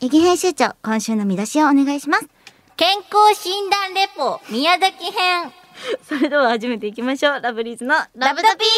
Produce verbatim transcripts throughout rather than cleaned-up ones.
八木編集長、今週の見出しをお願いします。 健康診断レポ宮崎編。 それでは始めていきましょう。ラブリーズのラブトピ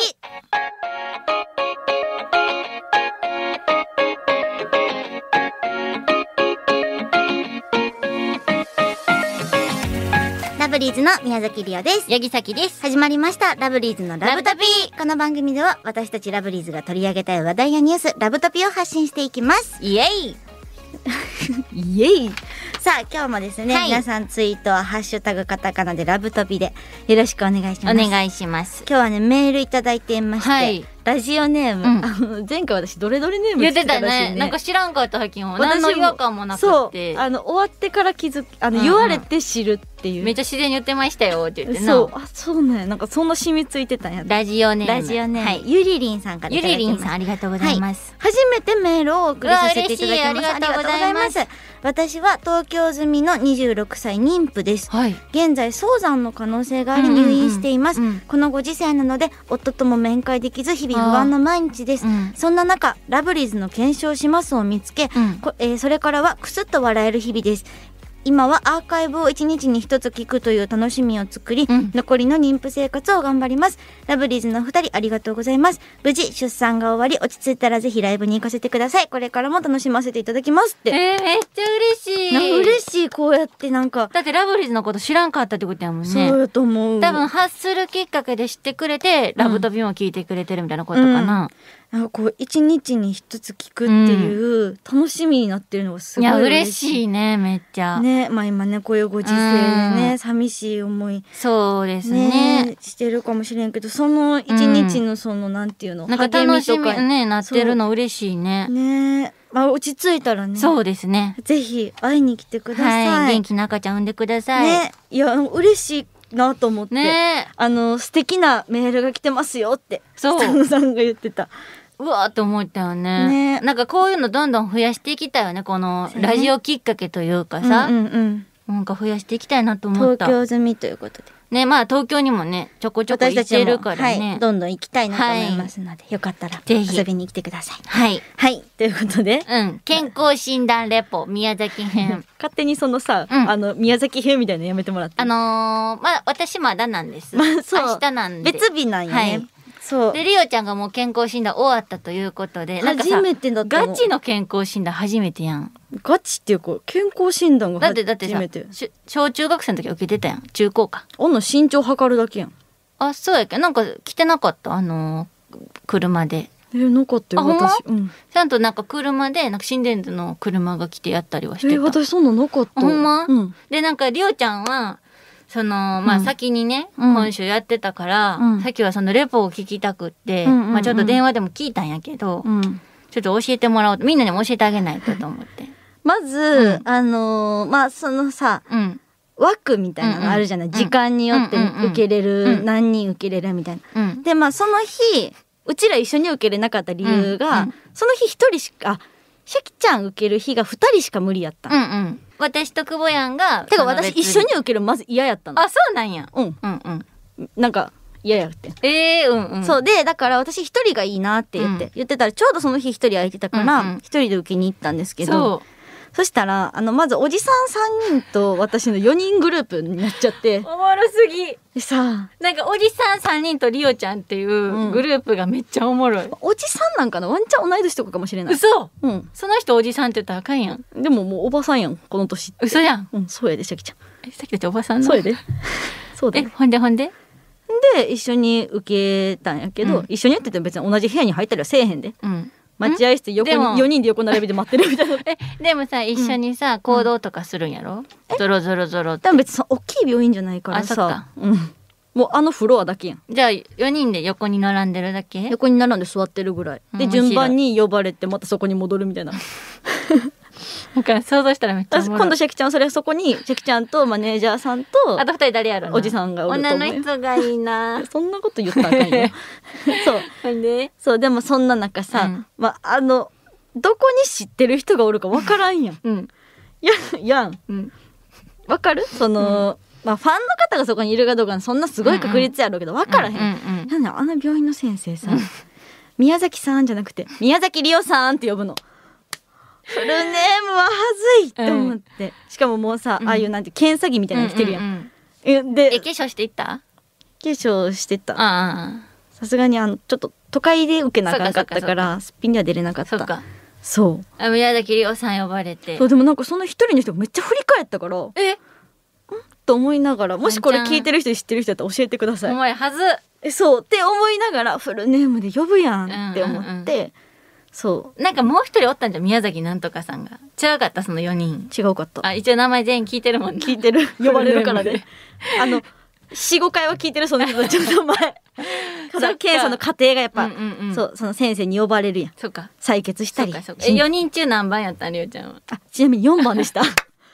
ラブリーズの宮崎りおです。 八木崎です。 始まりましたラブリーズのラブトピー。この番組では私たちラブリーズが取り上げたい話題やニュース、ラブトピを発信していきます。 イエイイエイ。さあ今日もですね、 はい、 皆さんツイートはハッシュタグカタカナでラブトピでよろしくお願いします。 お願いします。 今日はねメールいただいていまして、はい、ラジオネーム、 うん、 あの前回私どれどれネーム言ってたね。なんか知らんかったはきんは何の違和感もなくて、 そうあの終わってから気づあの、うんうん、言われて知るっていう、 めっちゃ自然に言ってましたよって言ってな。 そうあそうね、なんかそんな染みついてたんや。 ラジオネームラジオネーム、 はい、 ゆりりんさんからいただきました。 ゆりりんさんありがとうございます。 はい、初めてメールをお送りさせていただきます。ありがとうございます。私は東京済みのにじゅうろくさい妊婦です、はい、現在早産の可能性があり入院しています、うんうんうん、このご時世なので夫とも面会できず日々不安な毎日です、うん、そんな中ラブリーズの検証しますを見つけ、うんこえー、それからはクスッと笑える日々です。今はアーカイブをいちにちにひとつ聞くという楽しみを作り、うん、残りの妊婦生活を頑張ります。ラブリーズのふたりありがとうございます。無事出産が終わり落ち着いたらぜひライブに行かせてください。これからも楽しませていただきますって。 えー、めっちゃ嬉しい。 なんか嬉しい。こうやってなんかだってラブリーズのこと知らんかったってことやもんね。 そうやと思う。 多分発するきっかけで知ってくれて、ラブトビも聞いてくれてるみたいなことかな、うんなんかこう一日に一つ聞くっていう楽しみになってるのがすごい嬉しい。 いや嬉しいねめっちゃね。まあ今ねこういうご時世でね、うん、寂しい思いそうです ね, ねしてるかもしれんけど、その一日のその、うん、なんていうのなんか楽しみねなってるの嬉しいね。 ねまあ落ち着いたらねそうですねぜひ会いに来てください、 はい、元気な赤ちゃん産んでくださいね。いや嬉しいなと思って、ね、あの素敵なメールが来てますよってそう北野さんが言ってた。 うわーって思ったよ ね, ねなんかこういうのどんどん増やしていきたいよね。このラジオきっかけというかさ、うんうんうん、なんか増やしていきたいなと思った。 東京済みということでね、まあ東京にもねちょこちょこ行ってるからね、 はい、どんどん行きたいなと思いますので、はい、よかったら遊びに来てください。 はいはいということで、 うん、健康診断レポ宮崎編勝手にそのさ、うん、あの宮崎編みたいなのやめてもらって。 あのー、まあ私まだなんです、 まあ、そう明日なんで別日なんよね、はい、そうでリオちゃんがもう健康診断終わったということで、なんかさ初めてだったの。 ガチの健康診断初めてやん。 ガチっていうか健康診断が初めて。 だってだってさ小中学生の時受けてたやん。中高か。 あんの身長測るだけやん。 あそうやけどなんか来てなかったあのー、車で。 えなかったよ私、うん、 ちゃんとなんか車でなんか心電図の車が来てやったりはしてた。 え私そんななかった。 ほんま、 うん、 でなんかリオちゃんはそのまあ先にね、うん、今週やってたから、うん、さっきはそのレポを聞きたくって、うんうんうんまあ、ちょっと電話でも聞いたんやけど、うん、ちょっと教えてもらおうみんなにも教えてあげないとと思ってまず、うん、あのー、まあそのさ、うん、枠みたいなのあるじゃない、うんうん、時間によって受けれる、うんうん、何人受けれるみたいな、うん、でまあその日うちら一緒に受けれなかった理由が、うんうん、その日一人しかシャキちゃん受ける日が二人しか無理やった、 うんうん私と久保やんがてか私一緒に受けるまず嫌やったの。 あそうなんや、 うん、うんうんなんか嫌やってえー、うんうんそうでだから私一人がいいなって言って、うん、言ってたらちょうどその日一人空いてたから一、うんうん、人で受けに行ったんですけど、そうそしたらあのまずおじさんさんにんと私のよにんグループになっちゃっておもろすぎでさなんかおじさんさんにんとリオちゃんっていうグループがめっちゃおもろい、うん、 おじさんなんかなワンチャン同い年とかかもしれない。 嘘、 うん、 その人おじさんって言ったらあかんやん。 でももうおばさんやんこの年って。 嘘やん。 うんそうやでシャキちゃんえさっきだっておばさんのそうやでそうだえほんでほんでで一緒に受けたんやけど、うん、一緒にやってても別に同じ部屋に入ったりはせえへんで、うん待合室横によにんで横並びで待ってるみたいなえでもさ一緒にさ、うん、行動とかするんやろ、うん、ゾロゾロゾロってでも別にさ大きい病院じゃないからさあそっか、うん、もうあのフロアだけやん。 じゃあよにんで横に並んでるだけ横に並んで座ってるぐらいで順番に呼ばれてまたそこに戻るみたいななんか想像したらめっちゃおもろい。 今度シャキちゃんそれそこにシャキちゃんとマネージャーさんとあとふたり誰やるのおじさんがおると思う。 女の人がいいなそんなこと言ったらあかんよそうほんでそうでもそんな中さ、うんまあ、あのどこに知ってる人がおるか分からんやん、うん、や, やん、うん、分かるその、うんまあ、ファンの方がそこにいるかどうかそんなすごい確率やろうけど分からへん、うんうんうん、なんであの病院の先生さ、うん、宮崎さんじゃなくて宮崎りおさんって呼ぶのフルネームははずいって思って、うん、しかももうさ、うん、ああいうなんて検査着みたいなの着てるやん、うんうんうん、でえ化粧していった？ 化粧してた。さすがにあのちょっと都会で受けなあかんかったからすっぴんには出れなかった。 そうかそうあ宮崎りおさん呼ばれて。 そうでもなんかその一人の人がめっちゃ振り返ったからえと思いながら、もしこれ聞いてる人知ってる人だったら教えてください。 お前はずえそうって思いながらフルネームで呼ぶやんって思って、うんうんうん、そうなんかもう一人おったんじゃん宮崎なんとかさんが。違うかったそのよにん。 違うかった。 あ一応名前全員聞いてるもん聞いてる呼ばれるからねあの よん,ご 回は聞いてるその人たちの名前検査の過程がやっぱ、うんうんうん、そうその先生に呼ばれるやん。 そうか採血したり。 そうかそうかえよにん中何番やったんりおちゃんは。 あちなみによんばんでした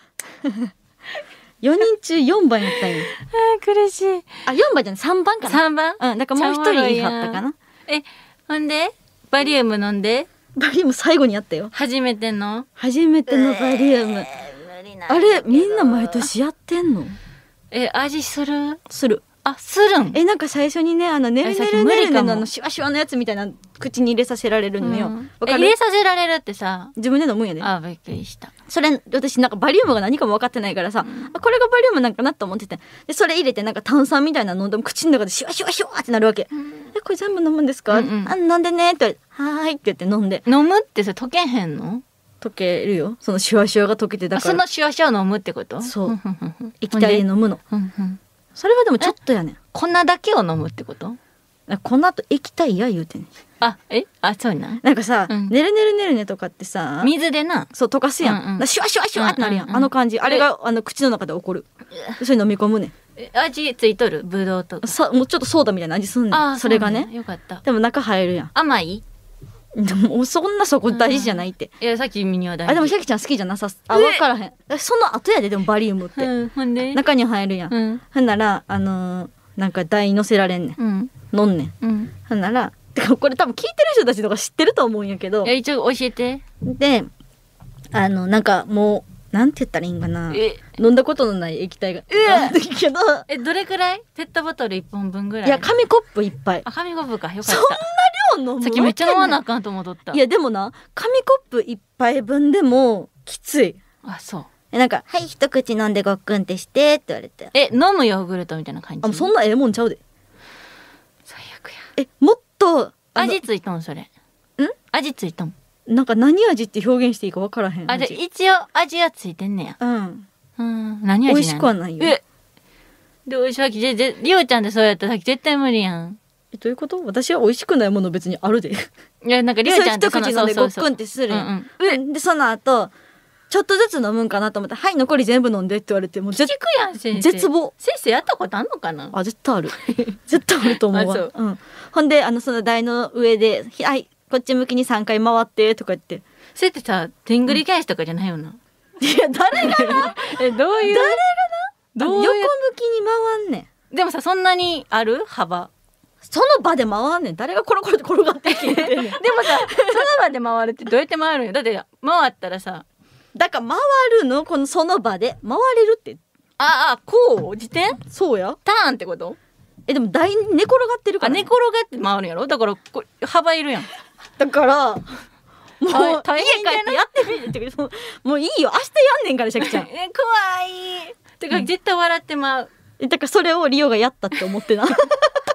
よにん中よんばんやったんや。 あ苦しい。 あよんばんじゃないさんばんかな。 さんばんうんだからもう一人言いはったかな。 えほんでバリウム飲んで。 バリウム最後にやったよ。 初めての初めてのバリウム、えー、無理なんあれみんな毎年やってんの？ え味する？ する。 あするん。 えなんか最初にねあのねるねるねるねのあのシワシワのやつみたいな口に入れさせられるのよ、うん、 え入れさせられるってさ自分で飲むんやで。 あびっくりした。 それ私なんかバリウムが何かも分かってないからさ、うん、あこれがバリウムなんかなと思ってて、でそれ入れてなんか炭酸みたいなの飲んでも口の中でシワシワシワってなるわけ、うん、えこれ全部飲むんですか、うんうん、あ飲んでねってはーいって言って飲んで。 飲むってそれ溶けへんの？ 溶けるよそのシワシワが溶けて。だからそのシワシワを飲むってこと？ そう液体で飲むの。それはでもちょっとやねん。 粉だけを飲むってこと？ 粉と液体や言うてんねん。 あえあそうななんかさ、うん、ねるねるねるねとかってさ水でなそう溶かすやん、うんうん、シュワシュワシュワってなるやん、うんうんうん、あの感じあれがあの口の中で起こる。それ飲み込むねん。 味ついとるブドウとかさもうちょっとソーダみたいな味すんねん。あそれがねよかった。 でも中入るやん。 甘い？ でもそんなそこ大事じゃないって、 うん、いやさっきミニは大事。 あでもシャキちゃん好きじゃなさあ分からへん。その後やででもバリウムって、うん、ほんで中に入るやん、うん、ほんならあのー、なんか台乗せられんねん、うん、飲んねん、うん、ほんならてかこれ多分聞いてる人たちとか知ってると思うんやけど、 いや一応教えて。 であのなんかもうなんて言ったらいいんかな、飲んだことのない液体があるけどえどれくらい？ペットボトルいっぽんぶんぐらい？ いや紙コップいっぱい。 あ紙コップかよかった。 そんな量飲むわけない。 さっきめっちゃ飲まなあかんと思っとった。 いやでもな紙コップいっぱいぶんでもきつい。 あそうえなんかはい一口飲んでごっくんってしてって言われて、 え飲むヨーグルトみたいな感じ？ あそんなええもんちゃうで。 最悪や。 えもっと味ついとんそれ？ん味ついとんなんか何味って表現していいか分からへん。 あじゃあ一応味はついてんねや。うんうん何味なん？ 美味しくはないよ。えでおいしいわけでりおちゃんでそうやったら絶対無理やん。 えどういうこと？私は美味しくないもの別にあるで。いやなんかりおちゃんってその一口飲んでごっくんってするやん、うんうん、でその後ちょっとずつ飲むんかなと思ったらはい残り全部飲んでって言われてもう聞くやん先生。 絶望。 先生やったことあんのかな？ あ絶対ある絶対あると思うわ。う、うん、ほんであのその台の上ではいこっち向きにさんかい回ってとか言って。 それってさでんぐり返しとかじゃないよな、 うん、いや誰がなえどういう誰がなどういう横向きに回んねん。でもさそんなにある幅その場で回んねん。誰がコロコロって転がってきてんねんでもさその場で回るってどうやって回るんよ。だって回ったらさだから回るのこのその場で回れるって。 ああこう自転そうやターンってこと？ えでも台に寝転がってるから、 ね、あ寝転がって回るんやろ。だからこ幅いるやん。 だからもう家帰大変ってやってみるってもういいよ明日やんねんからシャキちゃんえ怖いてか、うん、絶対笑ってまう。 だからそれをリオがやったって思ってな私は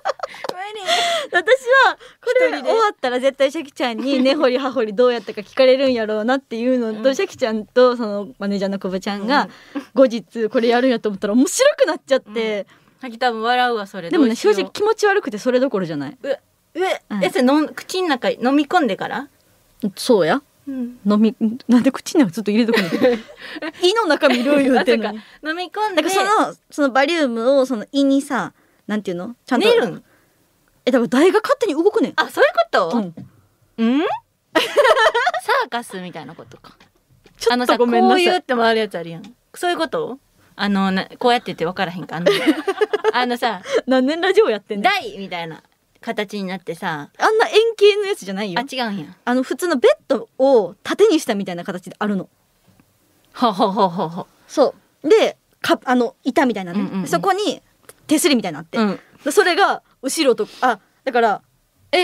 これ終わったら絶対シャキちゃんに根掘り葉掘りどうやったか聞かれるんやろうなっていうのと、うん、シャキちゃんとそのマネージャーの久保ちゃんが後日これやるんやと思ったら面白くなっちゃって、 うん、さっき多分笑うわそれ。 でもね正直気持ち悪くてそれどころじじゃない。 ええ、うん、えそれの口の中飲み込んでからそうや、うん、飲みなんで口にずっと入れとくの胃の中身る言うてんのに飲み込んでだからそのそのバリウムをその胃にさなんていうのちゃんと寝るん。 えだから台が勝手に動くねん。 あそういうこと？うん、うん、サーカスみたいなことか。 ちょっとごめんなさい。 こういうって回るやつあるやん。そういうこと？あのなこうやってって分からへんかあのあのさ何年ラジオやってんの？ 台みたいな形になってさあんな円形のやつじゃないよ。 あ違うんや。 あの普通のベッドを縦にしたみたいな形であるの。 ほほほほほ。 そうでかあの板みたいなね、うんうんうん、そこに手すりみたいになって、うん、それが後ろとあだからえ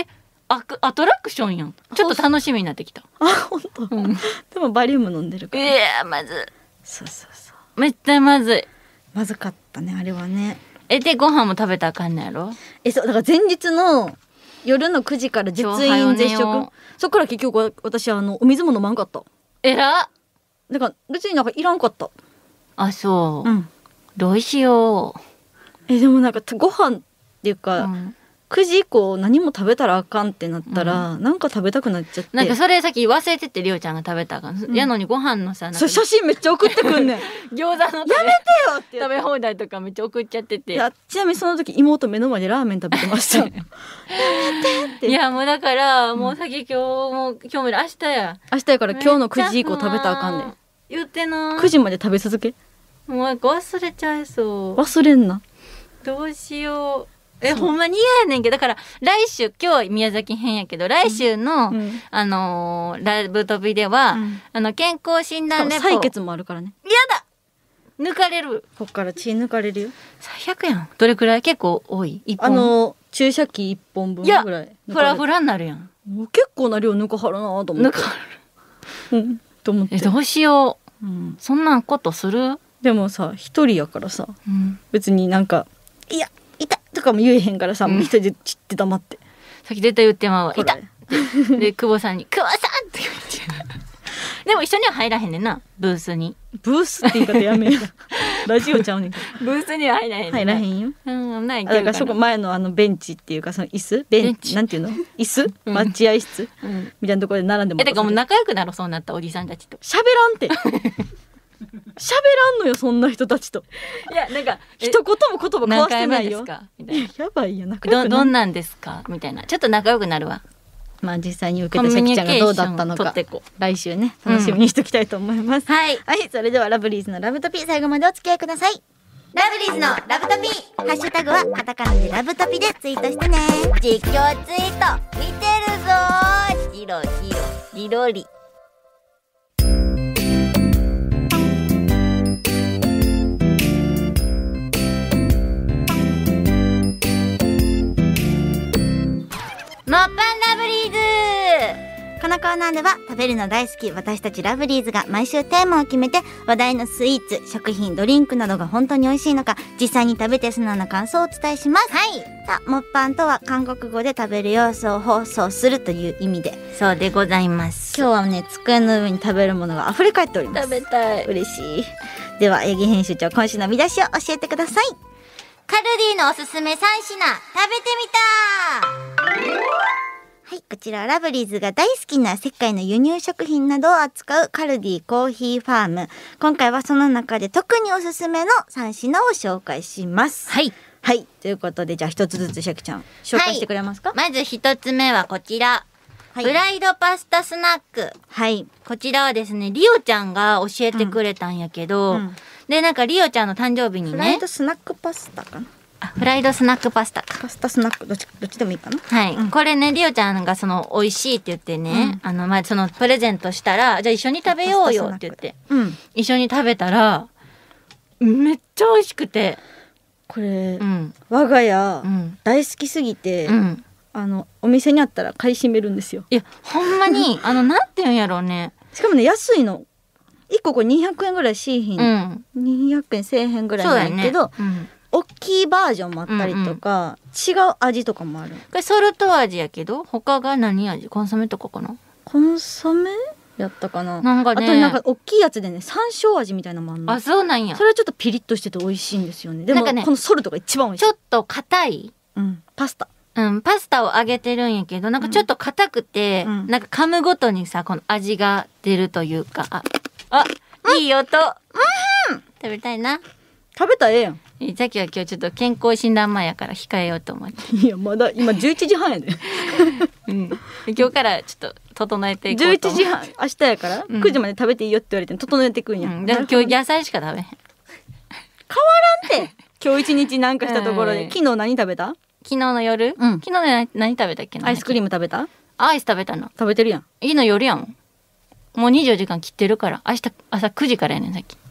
アクアトラクションやん。ちょっと楽しみになってきた。 あ、本当。うん、でもバリウム飲んでるから。 いやまずそうそうそう。 めっちゃまずい。 まずかったねあれはね。 えでご飯も食べたらあかんのやろ。 えそうだから前日の夜のくじから実飲絶食。そっから結局私あのお水も飲まんかった。 えらっ。 だから別になんかいらんかった。 あそう。 うん。 どうしよう。 えでもなんかご飯っていうか、うん、くじ以降何も食べたらあかんってなったら、うん、なんか食べたくなっちゃって。 なんかそれさっき忘れててりおちゃんが食べたあかん、うん、やのにご飯のさそう写真めっちゃ送ってくんねん餃子のやめてよって食べ放題とかめっちゃ送っちゃってて。 いやちなみにその時妹目の前でラーメン食べてましたやめてって。 いやもうだからもうさっき今日も今日も明日や明日やから今日のくじ以降食べたらあかんねん。 言ってなくじまで食べ続け。 もう忘れちゃいそう。 忘れんな。 どうしよう。えほんまに嫌やねんけどだから来週今日宮崎編やけど来週の、うん、あのー、ラブ飛びでは、うん、あの健康診断レポ採血もあるからね。 やだ抜かれる。 こっから血抜かれるよ。 最悪やん。どれくらい結構多い。いっぽんあのー、注射器いっぽんぶんぐらい。いやフラフラになるやん。 もう結構な量抜かはるなと思って。抜かはる。うんと思って。 えどうしよう、うん、そんなんことする。 でもさ一人やからさ、うん、別になんかいや痛いとかも言えへんからさ、うん、もう一人でちって黙って。 さっき絶対言ってまうわ。痛いってで久保さんに久保さんって言ってでも一緒には入らへんねんなブースに。 ブースって言い方やめよラジオちゃうねんブースには入らへんねん。 入らへんよ。 うんないだからそこ前のあのベンチっていうかその椅子ベンチなんていうの椅子、うん、待合室、うん、みたいなところで並んでもえだからもう仲良くなろうそうなったおじさんたちと。 喋らんって喋らんのよそんな人たちと。 いやなんか一言も言葉交わしてないよ。 何回目ですかみたいな。 やばいよ仲良くなる。 どどんなんですかみたいな。ちょっと仲良くなるわ。 まあ実際に受けたさきちゃんがどうだったのか来週ね楽しみにしておきたいと思います、 うん、はい、 はい、それではラブリーズのラブトピ最後までお付き合いください。 ラブリーズのラブトピハッシュタグはカタカナでラブトピでツイートしてね。実況ツイート見てるぞヒロヒロリロリ。モッパンラブリーズ。 このコーナーでは食べるの大好き私たちラブリーズが毎週テーマを決めて話題のスイーツ、食品、ドリンクなどが本当に美味しいのか実際に食べて素直な感想をお伝えします。 はい。 さあ、モッパンとは韓国語で食べる様子を放送するという意味で。 そうでございます。 今日はね机の上に食べるものが溢れ返っております。 食べたい。 嬉しい。では営業編集長今週の見出しを教えてください。 カルディのおすすめさん品食べてみた。 はい、こちらはラブリーズが大好きな世界の輸入食品などを扱うカルディコーヒーファーム。今回はその中で特におすすめのさん品を紹介します。 はい。 はい、ということでじゃあ一つずつシャキちゃん紹介してくれますか。 はい、まず一つ目はこちら。はい、フライドパスタスナック。 はい。 こちらはですね、リオちゃんが教えてくれたんやけど、うんうん、で、なんかリオちゃんの誕生日にね。 フライドスナックパスタかな。 フライドスナックパスタかパスタスナックどっちどっちでもいいかな。 はい、うん、これねリオちゃんがその美味しいって言ってね、うん、あのまあそのプレゼントしたらじゃあ一緒に食べようよって言って、うん、一緒に食べたらめっちゃ美味しくてこれ、うん、我が家、うん、大好きすぎて、うん、あのお店にあったら買い占めるんですよ。 いやほんまにあのなんて言うんやろうね。 しかもね安いのいっここれにひゃくえんぐらいしいひん、うん、にひゃくえんせえへんぐらいなんやけど、大きいバージョンもあったりとか、うんうん、違う味とかもある。これソルト味やけど他が何味？コンソメとかかな。 コンソメやったかな。 なんかね、 あとなんか大きいやつでね山椒味みたいなのもあるの。 あそうなんや。 それはちょっとピリッとしてて美味しいんですよね。でもなんかねこのソルトが一番美味しい。 ちょっと硬い、 うん、パスタうんパスタを揚げてるんやけどなんかちょっと硬くて、うん、なんか噛むごとにさこの味が出るというかああ、うん、いい音、うん、食べたいな。 食べたらええやん。 さっきは今日ちょっと健康診断前やから控えようと思って。 いやまだ今じゅういちじはんやで、 うん、今日からちょっと整えていこうと。じゅういちじはん明日やから、うん、くじまで食べていいよって言われて整えていくんや、うん、でも今日野菜しか食べへん。変わらんて今日一日なんかしたところで、うん、昨日何食べた？ 昨日の夜、うん、昨日の何、何食べたっけな。 アイスクリーム食べた？ アイス食べたの。 食べてるやん。 いいの夜やん。もうにじゅうよじかん切ってるから明日朝くじからやねんさっき。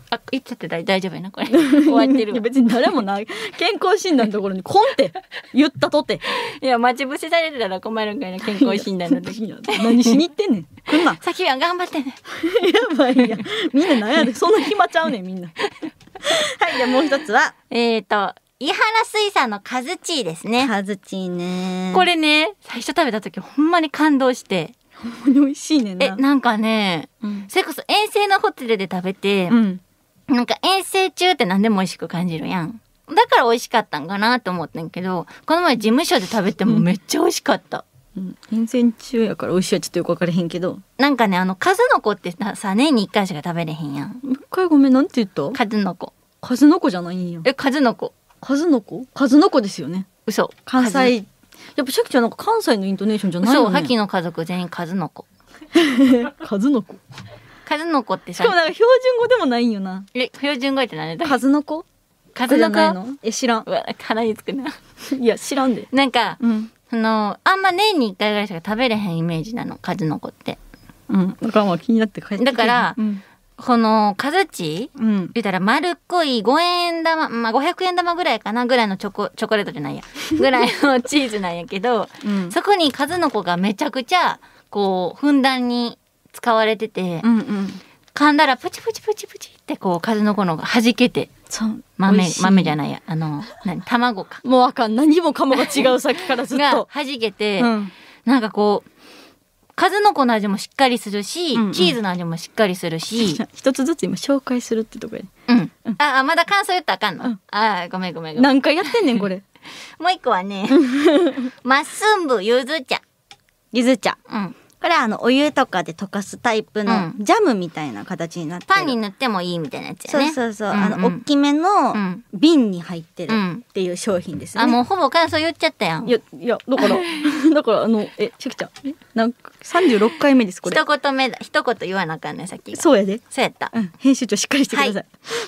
あ、言っちゃって大丈夫やなこれ終わってるわ。 別に誰もな健康診断のところにコンって言ったとていや待ち伏せされてたら困るんかいな健康診断の時何しに行ってんねん来んなさきは頑張ってねやばいやみんな何やでそんな暇ちゃうねんみんなはいじゃあもう一つはえーと伊原水産のカズチーですね。 カズチーねこれね最初食べた時ほんまに感動してほんまに美味しいねんな。 えなんかね、うん、それこそ遠征のホテルで食べて、うん、なんか遠征中って何でも美味しく感じるやん。だから美味しかったんかなと思ってんけどこの前事務所で食べてもめっちゃ美味しかった、 うん、遠征中やから美味しいはちょっとよく分からへんけどなんかねあの数の子ってさ年にいっかいしか食べれへんやん。 もう一回ごめんなんて言った？ 数の子数の子じゃないんや。 え数の子数の子数の子ですよね。 嘘関西やっぱシャキちゃんなんか関西のイントネーションじゃないよね。 そうハキの家族全員数の子数の子数の子ってしかもなんか標準語でもないんよな。 え標準語って何だ数の子数の子え知らん。 うわ鼻につくないや知らんでなんか、うん、そのあんま年にいっかいぐらいしか食べれへんイメージなの数の子ってうんだからまあ気になって帰ってきてだから、うん、このカズチ、うん、言ったら丸っこいごえん玉まあごひゃくえん玉ぐらいかなぐらいのチョコチョコレートじゃないやぐらいのチーズなんやけど、うん、そこに数の子がめちゃくちゃこうふんだんに使われてて、うんうん、噛んだらプチプチプチプチってこう数の子のが弾けてそう豆豆じゃないやあの何卵かもうあかん何もかもが違うさっきからずっとが弾けて、うん、なんかこう数の子の味もしっかりするし、うんうん、チーズの味もしっかりするし一つずつ今紹介するってとこやね、 うんうん、あまだ感想言ったらあかんの、うん、あごめんごめんごめん何回やってんねんこれもう一個はねマッスンブゆず茶ゆず茶、 うんこれはあのお湯とかで溶かすタイプのジャムみたいな形になってる、 パンに塗ってもいいみたいなやつやね。 そうそうそう、うんうん、あの大きめの瓶に入ってるっていう商品ですね、 うん、あもうほぼ感想言っちゃったやん。 いやいやだからだからあのえちゃきちゃんえなんかさんじゅうろっかいめですこれ。 一言目だ一言言わなあかんねさっきが。 そうやで。 そうやった、 うん、編集長しっかりしてください、はい、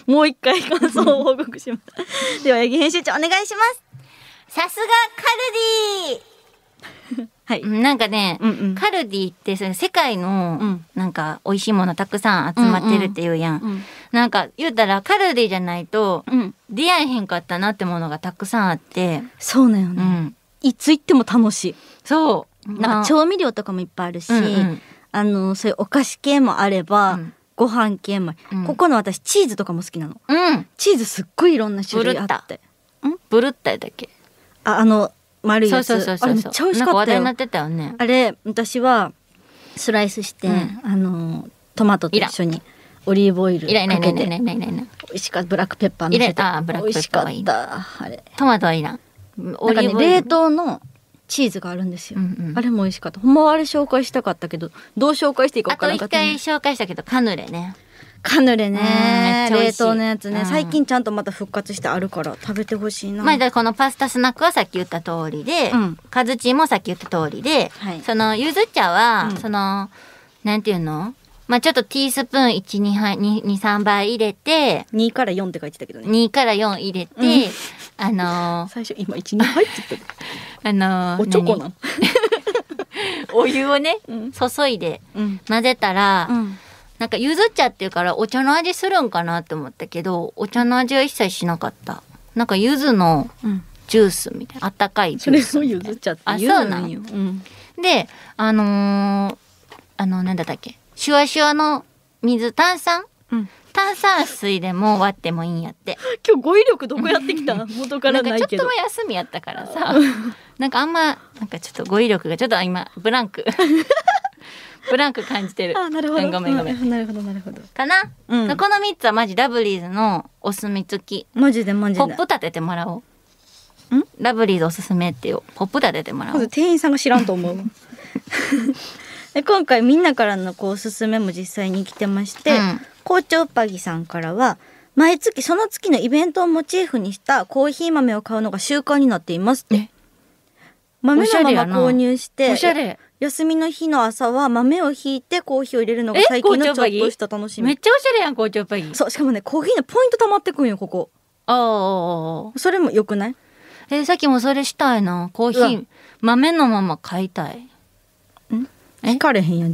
もう一回感想を報告しますでは八木編集長お願いします。 さすがカルディはい、なんかね、うんうん、カルディってその世界の、うん、なんか美味しいものたくさん集まってるっていうやん、うんうん、なんか言うたらカルディじゃないと、うん、出会えへんかったなってものがたくさんあって。 そうなんよね、うん、いつ行っても楽しい。 そうなんか調味料とかもいっぱいあるし、うんうん、あのそういうお菓子系もあれば、うん、ご飯系も、うん、ここの私チーズとかも好きなの、うん、チーズすっごいいろんな種類あってブルッタやったっけああの丸いやつ。 そうそうそうそう。 あれめっちゃ美味しかったよ。 なんか話題になってたよね。 あれ私はスライスして、うん、あのトマトと一緒にオリーブオイルかけて美味しかった。ブラックペッパーのせてあブラックペッパーはいい美味しかったあれ。 トマトはいいな。 なんかね冷凍のチーズがあるんですよ、うんうん、あれも美味しかった。ほんまはあれ紹介したかったけどどう紹介していこうかなかった、ね、 あと一回紹介したけどカヌレね。 カヌレね、冷凍のやつね、うん、最近ちゃんとまた復活してあるから食べてほしいな。 まあ、だこのパスタスナックはさっき言った通りで、うん、カズチもさっき言った通りで、はい、そのゆず茶は、うん、そのなんていうの、まあ、ちょっとティースプーンいち、にはい、に、さんばい入れてにからよんって書いてたけどねにからよん入れて、うん、あのー、 最初今いち、にはいって言ったあのー、 おチョコなのお湯をね、うん、注いで混ぜたら、うんなんかゆず茶っていうからお茶の味するんかなって思ったけどお茶の味は一切しなかった。なんかゆずのジュースみたいな、あったかいジュースみたいな。 それをゆず茶って言うのよ。うん、 であのー、あのなんだったっけシュワシュワの水炭酸、うん、炭酸水でも割ってもいいんやって。 今日語彙力どこやってきた元からないけどなんかちょっと休みやったからさなんかあんまなんかちょっと語彙力がちょっと今ブランクブランク感じてる。 あ、なるほど。 ごめんごめん。 なるほどなるほど。 かな、うん、このみっつはマジラブリーズのお墨付き。 マジでマジで。 ポップ立ててもらおう。ん？ラブリーズおすすめってよ。ポップ立ててもらおう。 まず店員さんが知らんと思う。で今回みんなからのこうおすすめも実際に来てまして、うん、紅茶うぱぎさんからは毎月その月のイベントをモチーフにしたコーヒー豆を買うのが習慣になっていますって。豆のまま購入して。 おしゃれ。 休みの日の朝は豆をひいてコーヒーを入れるのが最近のちょっとした楽しみ。 めっちゃおしゃれやん紅茶パギ。 そうしかもねコーヒーのポイント溜まってくんよここ。 ああそれもよくない？ えー、さっきもそれしたいな。コーヒー豆のまま買いたい。 ん？聞かれへんやん自分。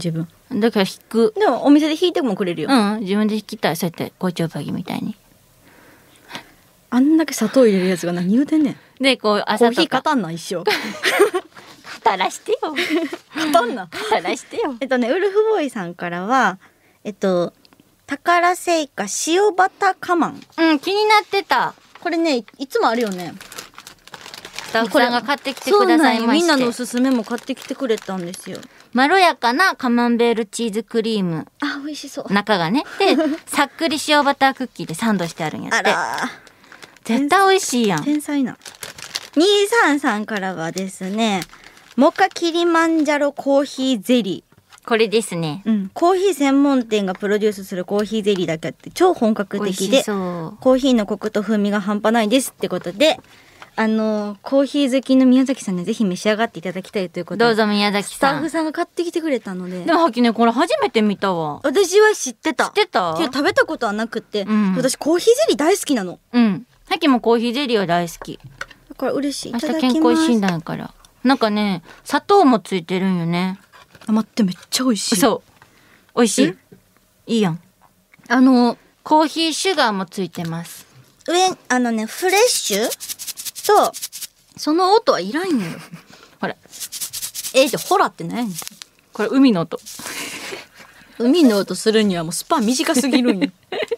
だから引く。 でもお店で引いてもくれるよ。 うん自分で引きたい。そうやって紅茶バギみたいに。 あんだけ砂糖入れるやつが何言うてんねん。 でこう朝とかコーヒー勝たんな一生。 語らしてよ。 勝たんな。 語らしてよ。 えっとねウルフボーイさんからはえっと宝製菓塩バタカマン。 うん気になってた。 これねいつもあるよね。 スタッフさんが買ってきてくださいまして。 みんなのおすすめも買ってきてくれたんですよ。 まろやかなカマンベールチーズクリーム。 あ美味しそう。 中がねでさっくり塩バタークッキーでサンドしてあるんやって。 あら絶対美味しいやん。 天才な。にーさんさんからはですねモカキリマンジャロコーヒーゼリー。 これですね。 うん、コーヒー専門店がプロデュースするコーヒーゼリーだけあって超本格的でコーヒーのコクと風味が半端ないですってことで、あのー、コーヒー好きの宮崎さんにぜひ召し上がっていただきたいということでどうぞ宮崎さん。 スタッフさんが買ってきてくれたので。 でもはっきねこれ初めて見たわ。 私は知ってた。 知ってた？ いや食べたことはなくて、 うん、 私コーヒーゼリー大好きなの。 うんはっきもコーヒーゼリーは大好きだから嬉しい。い明ただきます。 日健康診断やからなんかね砂糖もついてるんよね。 あ待ってめっちゃ美味しい。 そう美味しいいいやん。 あのコーヒーシュガーもついてます。 上あのねフレッシュとその音はいらんよ。 ほらえー、じゃほらって何やねん。 これ海の音。 海の音するにはもうスパン短すぎるんよ。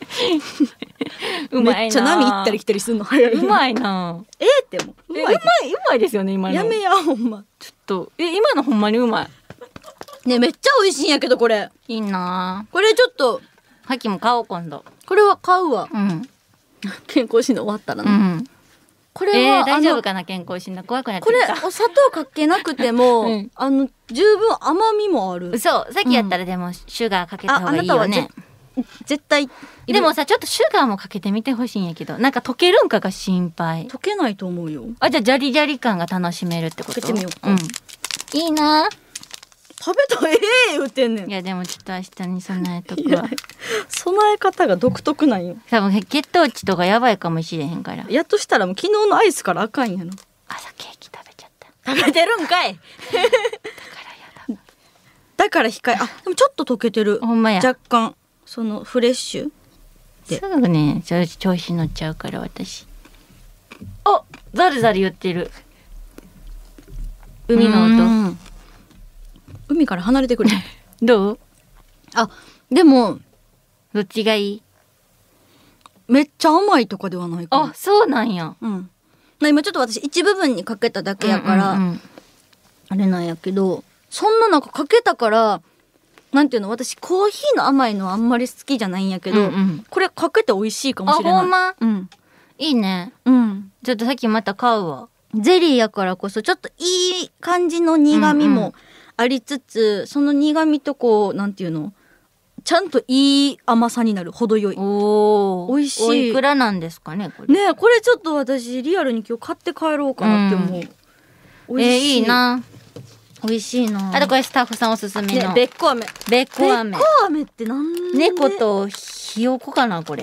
うまいな。 めっちゃ波行ったり来たりするの早い。 うまいな。 えー、ってもうまいうまいですよね今の。 やめやほんま。 ちょっとえ今のほんまにうまい。 ねめっちゃ美味しいんやけどこれ。 いいな。 これちょっとはっきも買おう今度。 これは買うわ。 うん。 健康診断終わったらな。うん、これは、 えー、大丈夫かな健康診断怖くなってきた。これお砂糖かけなくても、うん、あの十分甘みもある。 そうさっきやったらでもシュガーかけた方がいいよね。 うん、絶対でもさちょっとシュガーもかけてみてほしいんやけどなんか溶けるんかが心配。 溶けないと思うよ。 あじゃあジャリジャリ感が楽しめるってこと。 溶けてみようか。 うん、いいな。 食べたらええ言うてんねん。 いやでもちょっと明日に備えとくわ。 備え方が独特なんよ。 多分血糖値とかやばいかもしれへんから。 やっとしたらもう昨日のアイスからあかんやろ。 朝ケーキ食べちゃった。 食べてるんかい。だからやだ。だから控え。あでもちょっと溶けてる。 ほんまや。 若干そのフレッシュですぐね調子乗っちゃうから私。あザルザル言ってる。海の音。 海から離れてくる。 どう？ あでもどっちがいい？ めっちゃ甘いとかではないかな。 あそうなんや。 うん。今ちょっと私一部分にかけただけやから、うんうんうん、あれなんやけどそんななんかかけたからなんていうの私コーヒーの甘いのあんまり好きじゃないんやけど、うんうん、これかけて美味しいかもしれない。 あほんま？ うん。 いいね。 うん。 ちょっとさっきまた買うわ。 ゼリーやからこそちょっといい感じの苦味もありつつ、うんうん、その苦味とこうなんていうのちゃんといい甘さになる程よい。 お美味しい。 おいくらなんですかねこれ。 ねこれちょっと私リアルに今日買って帰ろうかなって思う。 うん、美味しい。えー、いいな。 美味しいな。 あとこれスタッフさんおすすめの、 ね、べっこ飴。 べっこ飴。 べっこ飴ってなんで？ 猫とひよこかなこれ。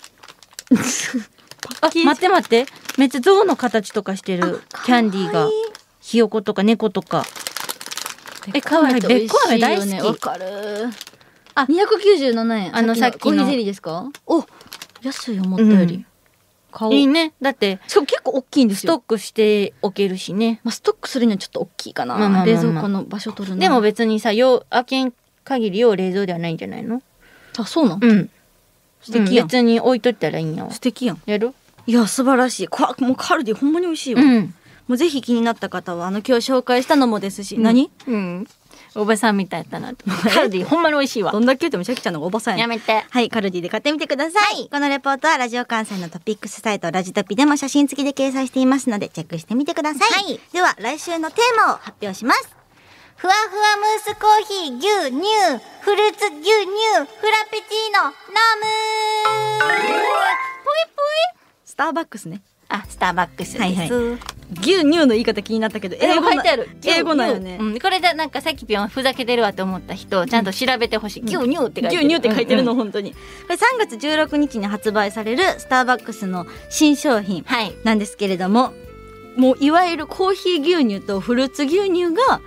あ待って待ってめっちゃ象の形とかしてるキャンディーがひよことか猫とか。えかわいい。べっこ飴大好き。 わかる。あにひゃくきゅうじゅうななえん。 あのさっきのコーヒーゼリーですか？お安い思ったより。 うん、いいね。だってしかも結構大きいんですよ。 ストックしておけるしね。 まあストックするにはちょっと大きいかな。まあまあまあまあ、冷蔵庫の場所取るの。 でも別にさよ開けん限りよ冷蔵ではないんじゃないの？ あそうなん？ うん。 素敵やん。 別に置いとったらいいんやわ。 素敵やん。 やる？ いや素晴らしい。こもうカルディほんまに美味しいわ。うん、もうぜひ気になった方はあの今日紹介したのもですし、うん、何？ うん。おばさんみたいだったなと。カルディほんまに美味しいわ。 どんだけ言ってもシャキちゃんのおばさんや。 やめて。 はい、カルディで買ってみてください。はい、このレポートはラジオ関西のトピックスサイトラジトピでも写真付きで掲載していますのでチェックしてみてください。はい、では来週のテーマを発表します。ふわふわムースコーヒー牛乳フルーツ牛乳フラペチーノ飲む。ぽいぽい。スターバックスね。 あ、スターバックスです。はいはい。 牛乳の言い方気になったけど英語書いてある。 英語なんよね。 うん、これでなんかさっきぴょんふざけてるわと思った人ちゃんと調べてほしい。牛乳って書いてる。 牛乳って書いてるの本当に。これさんがつじゅうろくにちに発売されるスターバックスの新商品なんですけれども、もういわゆるコーヒー牛乳とフルーツ牛乳が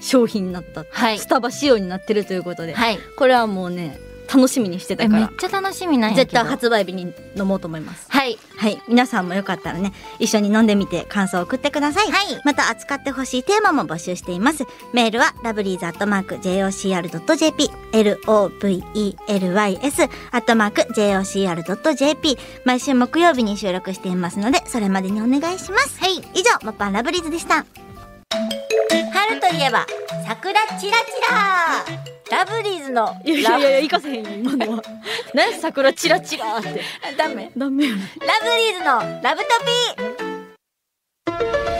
商品になった、はい、スタバ仕様になってるということで、 はい、 これはもうね楽しみにしてたからめっちゃ楽しみなんやけど絶対発売日に飲もうと思います。 はい、 はい、皆さんもよかったらね一緒に飲んでみて感想を送ってください、はい、また扱ってほしいテーマも募集しています。メールはラブリーズアットマーク ジェイオーシーアールドットジェーピー エルオーブイイーエルワイエス アットマーク ジェイオーシーアールドットジェーピー 毎週木曜日に収録していますのでそれまでにお願いします。はい、以上もっぱんラブリーズでした。 春といえば桜チラチララブリーズのいやいやいや行かせへんよ今のは何桜チラチラってダメダメよラブリーズのラブトピ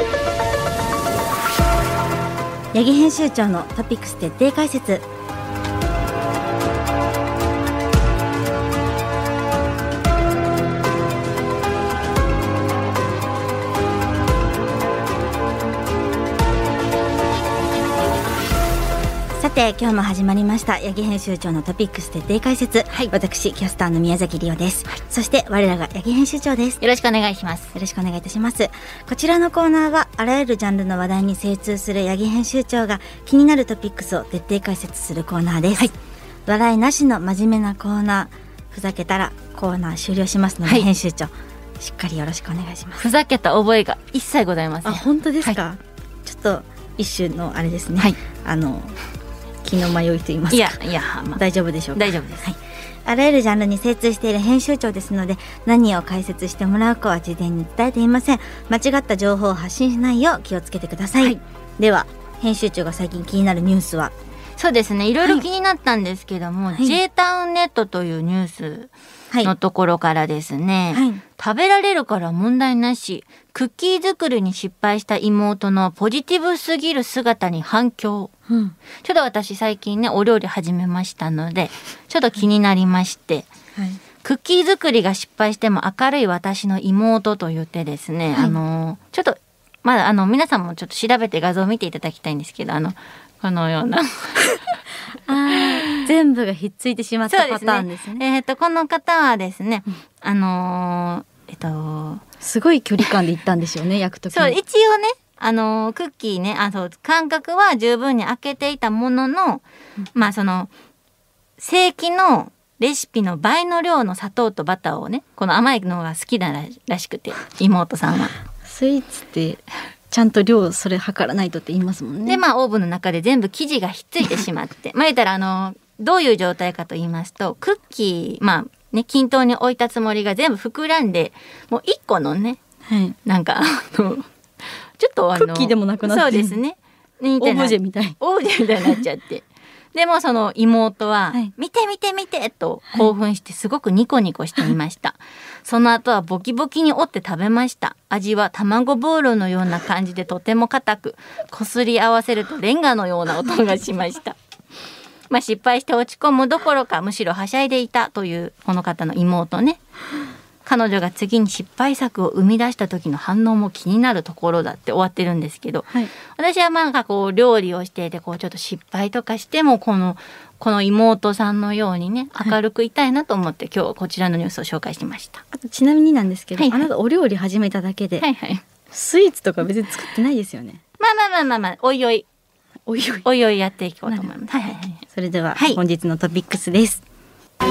ー八木編集長のトピックス徹底解説。さて今日も始まりました八木編集長のトピックス徹底解説、はい、私キャスターの宮崎りおです、はい、そして我らが八木編集長です。 よろしくお願いします。 よろしくお願いいたします。こちらのコーナーはあらゆるジャンルの話題に精通する八木編集長が気になるトピックスを徹底解説するコーナーです、はい、笑いなしの真面目なコーナー。ふざけたらコーナー終了しますので、はい、編集長しっかりよろしくお願いします。 ふざけた覚えが一切ございません。 あ、本当ですか、 はい、 ちょっと一種のあれですね、 はい、 あの気の迷いと言いますか。 いやいや、まあ、 大丈夫でしょうか。 大丈夫です、 はい、あらゆるジャンルに精通している編集長ですので何を解説してもらうかは事前に伝えていません。間違った情報を発信しないよう気をつけてください、はい、では編集長が最近気になるニュースは。 そうですね、いろいろ気になったんですけども、はい、J タウンネットというニュースのところからですね、はいはい、食べられるから問題なし、クッキー作りに失敗した妹のポジティブすぎる姿に反響、うん、ちょっと私最近ねお料理始めましたのでちょっと気になりまして、はい、クッキー作りが失敗しても明るい私の妹と言ってですね、はい、あのちょっとまだあの皆さんもちょっと調べて画像を見ていただきたいんですけど、あのこのようなあ全部がひっついてしまったパターンですね。 えっとこの方はですね、うん、あのー、えっとすごい距離感で行ったんですよね焼くときに。 そう一応ねあのー、クッキーねあそう間隔は十分に開けていたものの、うん、まあその正規のレシピの倍の量の砂糖とバターをねこの甘いのが好きだらしくて妹さんはスイーツってちゃんと量それ測らないとって言いますもんね。 でまあオーブンの中で全部生地がひっついてしまってまあ言ったらあのどういう状態かと言いますとクッキーまあね均等に置いたつもりが全部膨らんでもういっこのね、はい、なんかあのちょっとあのクッキーでもなくなってそうですねオブジェみたいオブジェみたいになっちゃってでもその妹は、はい、見て見て見てと興奮してすごくニコニコしていました、はい、その後はボキボキに折って食べました。味は卵ボールのような感じでとても硬くこすり合わせるとレンガのような音がしましたまあ失敗して落ち込むどころかむしろはしゃいでいたというこの方の妹ね。彼女が次に失敗作を生み出した時の反応も気になるところだって終わってるんですけど、はい、私はなんかこう料理をしていてこうちょっと失敗とかしてもこのこの妹さんのようにね明るくいたいなと思って、はい、今日はこちらのニュースを紹介してました。 あとちなみになんですけど、はいはい、あなたお料理始めただけで、はいはい、スイーツとか別に作ってないですよね。 まあまあまあまあまあおいおいおいおいおいおいやっていこうと思います。はいはいはい、 それでは本日のトピックスです、はい、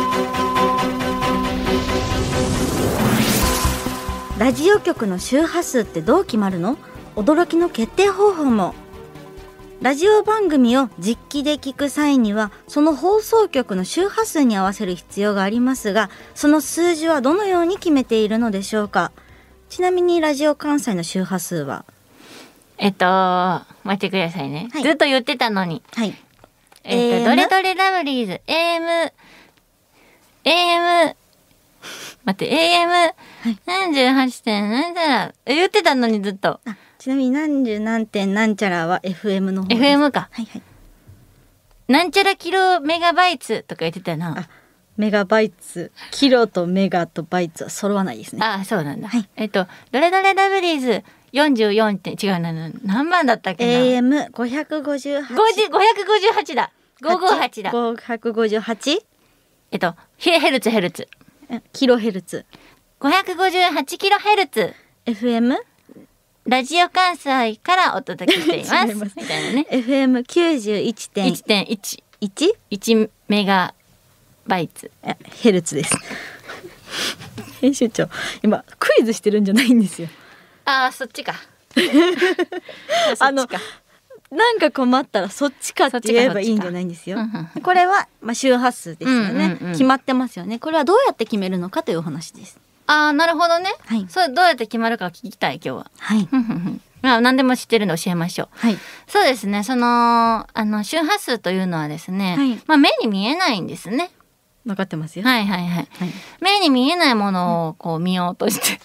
ラジオ局の周波数ってどう決まるの？驚きの決定方法も。ラジオ番組を実機で聞く際にはその放送局の周波数に合わせる必要がありますが、その数字はどのように決めているのでしょうか？ちなみにラジオ関西の周波数はえっと待ってくださいね、はい、ずっと言ってたのに、はい、えっと エーエム? どれどれラブリーズ エーエム エーエム 待って エーエムななじゅうはちてんなんちゃら言ってたのにずっと。 あちなみに何十何点なんちゃらは エフエム の方です。 エフエム か、はいはい、なんちゃらキロメガバイツとか言ってたな。 あメガバイツキロとメガとバイツは揃わないですね。 あそうなんだ、はい、えっとどれどれラブリーズよんじゅうよんてん違うな何番だったっけな。 エーエムごひゃくごじゅうはちごひゃくごじゅうはちだごひゃくごじゅうはちだごひゃくごじゅうはちえっとヘルツヘルツキロヘルツごひゃくごじゅうはちキロヘルツエフエムラジオ関西からお届けしていますますみたいなね。 エフエムきゅうじゅういちてんいちいち いちメガバイツヘルツです編集長今クイズしてるんじゃないんですよ。 あーそっちかあのなんか困ったらそっちかって言えばいいんじゃないんですよ。これは、まあ、周波数ですよね、うんうんうん、決まってますよね。これはどうやって決めるのかというお話です。 あーなるほどね、はい、それどうやって決まるか聞きたい今日は。 はいまあ、何でも知ってるの教えましょう。 はい、 そうですね。そのあの周波数というのはですね、はい、まあ、目に見えないんですね。 分かってますよ。 はいはいはい。はい、目に見えないものをこう見ようとして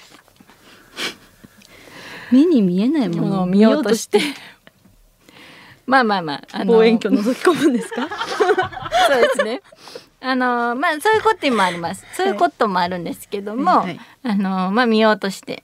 目に見えないものを見ようとしてまあまあまあ、あのー、望遠鏡覗き込むんですかそうですね。あのー、まあそういうこともあります。そういうこともあるんですけども、はい、あのー、まあ見ようとして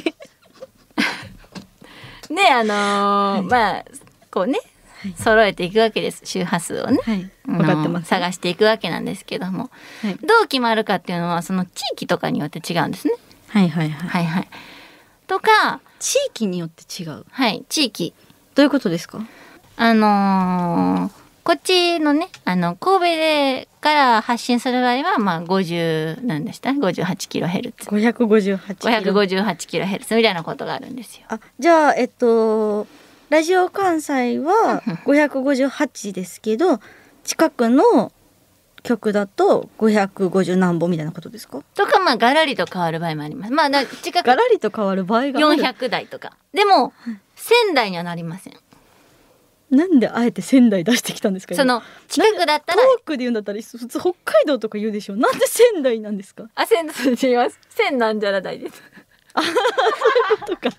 であのーはい、まあこうね、はい、揃えていくわけです。周波数をね、 はい、分かってます。 探していくわけなんですけども、はい、どう決まるかっていうのはその地域とかによって違うんですね。 はいはいはい、 はいはい、とか地域によって違う。 はい地域どういうことですか。 あのー、こっちのねあの神戸でから発信する場合はまあごじゅうなんでした ごじゅうはちキロヘルツ ごひゃくごじゅうはちキロごひゃくごじゅうはちキロヘルツみたいなことがあるんですよ。 あじゃあえっとラジオ関西はごひゃくごじゅうはちですけど近くの曲だとごひゃくごじゅう何本みたいなことですか。 とかまあガラリと変わる場合もあります。まあだ近くガラリと変わる場合がある。 よんひゃくだいとかでもせんだいにはなりません。 なんであえて仙台出してきたんですか。 その近くだったら遠くで言うんだったら普通北海道とか言うでしょ。なんで仙台なんですか。 あ仙台違います。千なんじゃらないです。 あそういうことか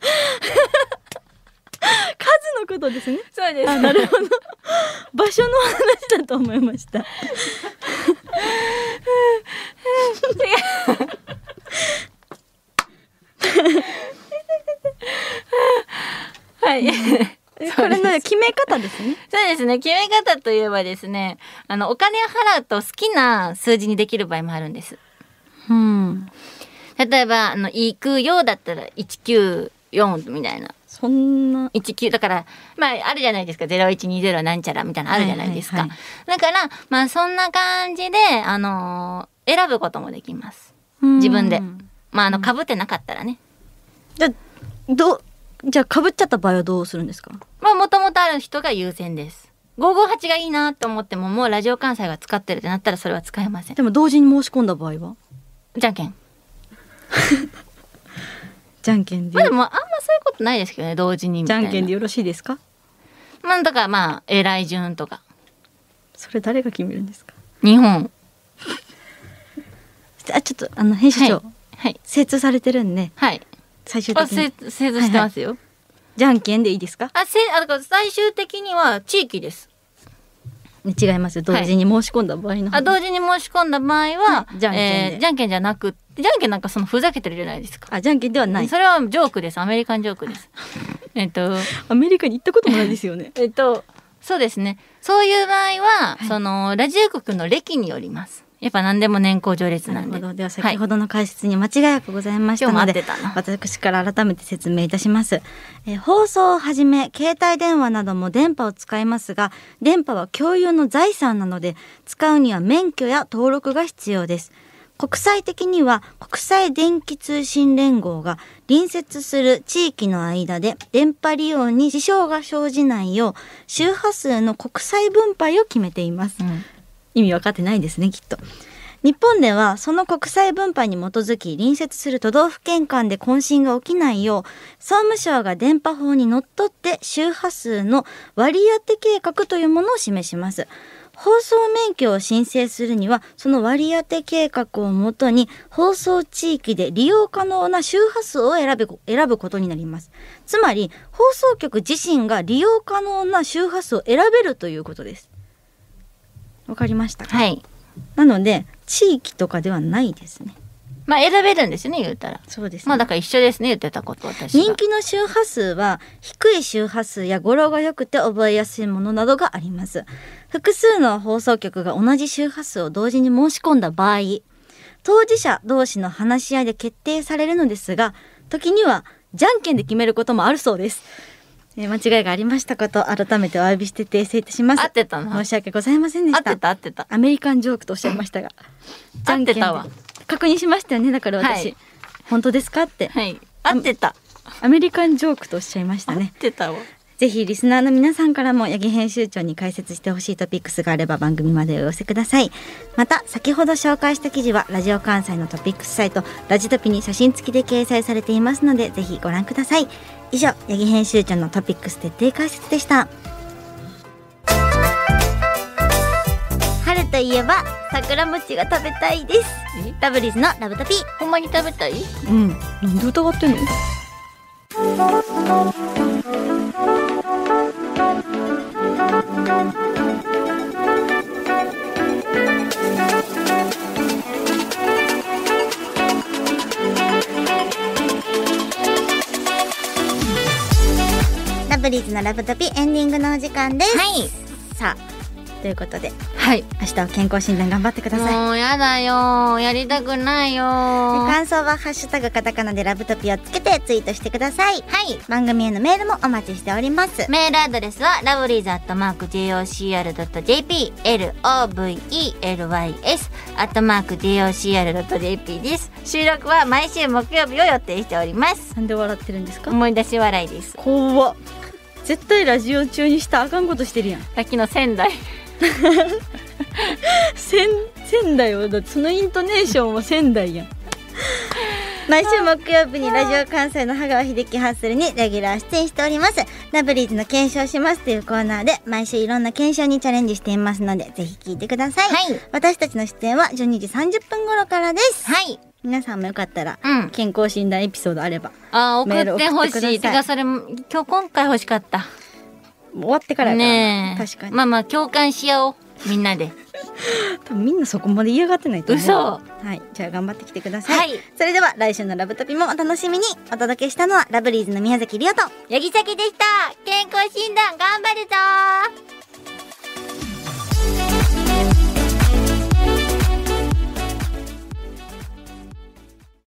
数のことですね。 そうです。 あなるほど場所の話だと思いましたはいこれの決め方ですね。 そうですね。決め方といえばですね、あのお金を払うと好きな数字にできる場合もあるんです。 うん。 例えばあの行くようだったらいちきゅうよんみたいな。 そんないちきゅうだからまああるじゃないですか。ゼロいちにゼロなんちゃらみたいなあるじゃないですか。はいはいはい、だからまあそんな感じであのー、選ぶこともできます。自分で。まああの被ってなかったらね。 じゃどじゃあ被っちゃった場合はどうするんですか。 まあもともとある人が優先です。ごーごーはちがいいなと思ってももうラジオ関西が使ってるってなったらそれは使えません。 でも同時に申し込んだ場合はじゃんけんじゃんけんで、 まあ、でもあんまそういうことないですけどね。同時にみたいな。 じゃんけんでよろしいですか。 なんとかまあ偉い順とか。 それ誰が決めるんですか。 日本あちょっとあの編集長、はいはい、 精通されてるんで、 はい、 最終的に精通してますよ、はいはい、 じゃんけんでいいですか。 あせあだから最終的には地域です。 違いますよ。同時に申し込んだ場合の、 はい、あ同時に申し込んだ場合は、 はい、じゃんけんで、 えー、じゃんけんじゃなくじゃんけんなんかそのふざけてるじゃないですか。 あじゃんけんではない。 それはジョークです。アメリカンジョークですえっとアメリカに行ったこともないですよねえっとそうですね。そういう場合は、はい、そのラジオ局の歴によります。やっぱ何でも年功序列なんで。 なるほど。では先ほどの解説に間違いなくございましたので、はい、私から改めて説明いたします。えー、放送をはじめ携帯電話なども電波を使いますが、電波は共有の財産なので使うには免許や登録が必要です。国際的には国際電気通信連合が隣接する地域の間で電波利用に支障が生じないよう周波数の国際分配を決めています、うん、意味分かってないですねきっと。日本ではその国際分配に基づき隣接する都道府県間で混信が起きないよう総務省が電波法にのっとって周波数の割り当て計画というものを示します。放送免許を申請するにはその割り当て計画をもとに放送地域で利用可能な周波数を選ぶ、選ぶことになります。つまり放送局自身が利用可能な周波数を選べるということです。わかりましたか。 はい。 なので地域とかではないですね。 まあ選べるんですよね言ったら。 そうですね。 まあだから一緒ですね言ってたこと私が。 人気の周波数は低い周波数や語呂が良くて覚えやすいものなどがあります。複数の放送局が同じ周波数を同時に申し込んだ場合、当事者同士の話し合いで決定されるのですが、時にはじゃんけんで決めることもあるそうです。えー、間違いがありましたこと改めてお詫びして訂正いたします。 合ってたな。 申し訳ございませんでした。 合ってた合ってた。 アメリカンジョークとおっしゃいましたが合ってたわ。 確認しましたよね。だから私、はい、本当ですかって、 はい、合ってた。 アメリカンジョークとおっしゃいましたね。 合ってたわ。 ぜひリスナーの皆さんからも八木編集長に解説してほしいトピックスがあれば番組までお寄せください。また先ほど紹介した記事はラジオ関西のトピックスサイトラジトピに写真付きで掲載されていますのでぜひご覧ください。以上八木編集長のトピックス徹底解説でした。春といえば桜餅が食べたいです。ラブリーズのラブトピ。 ほんまに食べたい？ うん。なんで疑ってんの？ラブリーズのラブトピエンディングのお時間です。 はい。 さあということで、 はい、 明日は健康診断頑張ってください。 もうやだよ、やりたくないよ。 感想はハッシュタグカタカナでラブトピをつけてツイートしてください。 はい、 番組へのメールもお待ちしております。 メールアドレスはラブリーズアットマーク ジェイオーシーアールドットジェーピー エルオーブイイーエルワイエス アットマーク ジェイオーシーアールドットジェーピー です。収録は毎週木曜日を予定しております。 なんで笑ってるんですか？ 思い出し笑いです。 怖っ。絶対ラジオ中にしたらあかんことしてるやん。 さっきの仙台仙仙台よ。だってそのイントネーションは仙台やん。毎週木曜日にラジオ関西の羽川秀樹ハッスルにレギュラー出演しております。ラブリーズの検証しますというコーナーで毎週いろんな検証にチャレンジしていますのでぜひ聞いてください。 はい、 私たちの出演はじゅうにじさんじゅっぷん頃からです。 はい、 皆さんもよかったら、 うん、 健康診断エピソードあればあ送ってほしい。てかそれ今日今回欲しかった。 終わってからやからね。確かに。 まあまあ共感し合おうみんなで。 多分みんなそこまで嫌がってないと思う。 嘘。 はい、じゃあ頑張ってきてください。 はい、 それでは来週のラブトピもお楽しみに。お届けしたのはラブリーズの宮崎りおと八木咲でした。健康診断頑張るぞー。